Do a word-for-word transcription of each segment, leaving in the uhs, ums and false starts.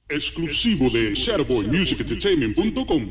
Exclusivo de Shadowboy Music Entertainment punto com.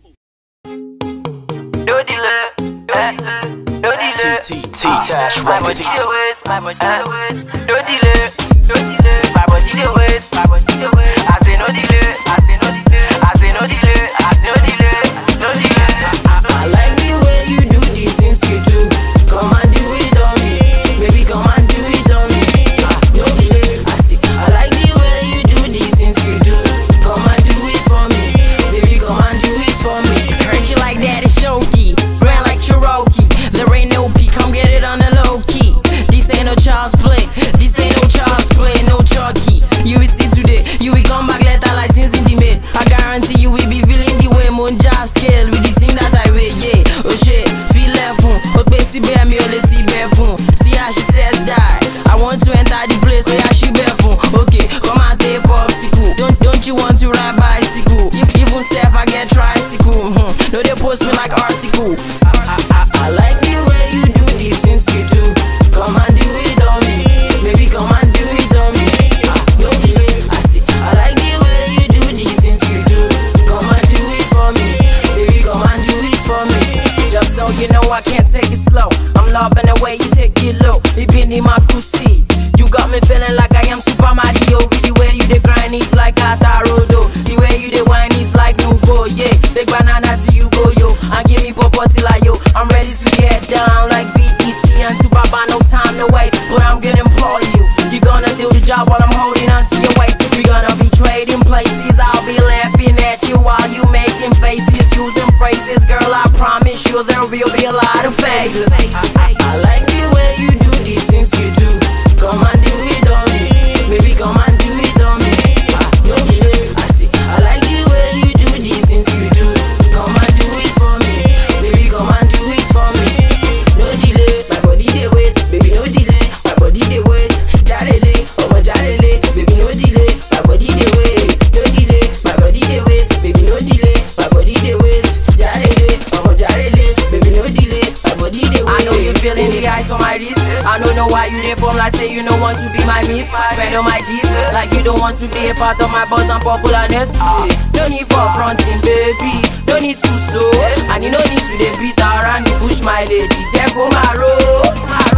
No delay, eh, no delay. T-Tash My body Records. do it, my body do it. No delay, no delay. My body do it, my body do it. I say no delay, I say no delay. I say no delay, I say no delay, no delay. I like the way you do the things you do. Come and do it on me, baby. Come and do it on me. Ah, no delay. I see. I like the way you do the things you do. Come and do it for me, baby. Come and do it for me. Heard you like that, it's Shoki, brand like Cherokee. There ain't no P, come get it on the low key. This ain't no child's play. This ain't no child's play, no Chucky. You will see today, you will come back later like things in the mid. I guarantee you will be feeling the way Monja scale with the thing that I weigh, yeah. Oh shit, feel left home, but basically bear me all the tea bear phone. See how she says die. I want to enter the place where yeah, she bear phone. Okay, come and take popsicle. Don't don't you want to ride bicycle? If even self I get tricycle. Hmm. No, they post me like article. I, I, I, I like the way you do the things you do. Come and do it on me, baby. Come and do it on me. Ah, no delay. I see. I like the way you do the things you do. Come and do it for me, baby. Come and do it for me. Just so you know, I can't take it slow. I'm loving the way you take it low. It been in my pussy. You got me feeling like I am Super Mario. With the way you dey grind, it's like Atarodo. The way you dey wine, it's like Nuvo. Yeah, take banana till you go yo, and give me popo till I yo. I'm ready to get down like V E C and Super Bar. No time to waste, but I'm gonna employ you. You gonna do the job while I'm holding on to your waist. We gonna be trading places. I'll be laughing at you while you making faces, using phrases. Girl, I promise you there will be a lot of phases. I, I, I like the way you do the things you do. Come and do it on me, baby. Come and do it on me. Ah, no delay. I see. I like the way you do the things you do. Come and do it for me, baby. Come and do it for me. No delay. My body they wait, baby. No delay. My body they wait. Jarele, oh my jarele, baby. No delay. My body they wait. No delay. My body they wait, baby. No delay. My body they wait. Jarele, oh my jarele, baby. No delay. My body they wait. I know you feeling the ice on my wrist. I don't know why you dey form like say you don't want to be my miss. Spend on my G's like you don't want to be a part of my buzz and popularness. Yeah. No need for fronting, baby. No need too slow, and you no need to dey beat around the bush, my lady. There go my road.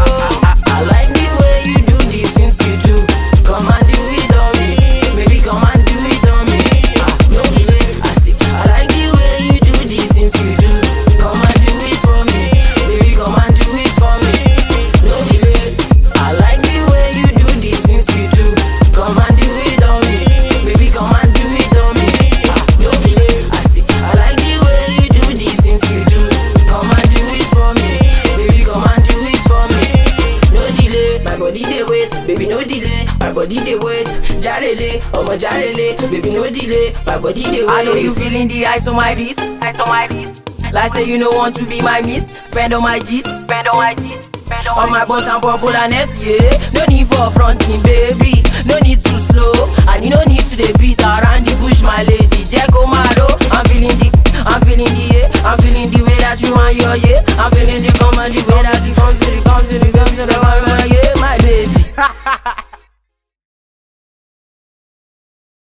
I, I, I like the way you do the things you do. Come and do it on me, baby. Come and do it on me. Ah, no delay. I see. I like the way you do the things you do. Come and do it for me, baby. Come and do it for me. No delay. I like the way you do the things you do. Come and do it on me, baby. Come and do it on me. Ah, no delay. I see. I like the way you do the things you do. Come and do it for me, baby. Come and do it for me. No delay. My body they wait, baby. No delay. My body they wait. Jarele, oh my jarele, baby. No delay. My body they wait. I know you feeling the ice on my wrist, ice on my wrist. Like say you don't want to be my miss. Spend on my G's, spend on my G's. On my boss and popularness, yeah. No need for fronting, baby. No need too slow, and you no need to dey beat around the bush, my lady. Jack Omaro, I'm feeling the